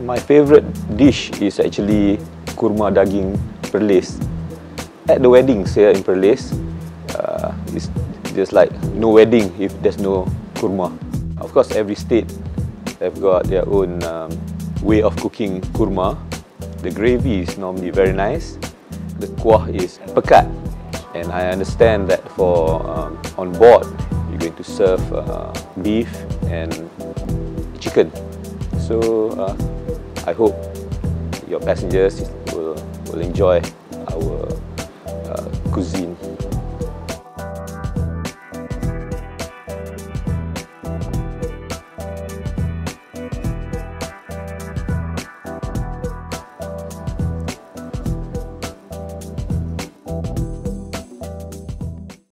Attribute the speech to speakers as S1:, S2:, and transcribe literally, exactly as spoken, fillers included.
S1: My favourite dish is actually kurma daging Perlis. At the weddings here in Perlis, uh, it's just like no wedding if there's no kurma. Of course, every state have got their own um, way of cooking kurma. The gravy is normally very nice. The kuah is pekat, and I understand that for um, on board you're going to serve uh, beef and chicken. So uh, I hope your passengers will, will enjoy our uh, cuisine.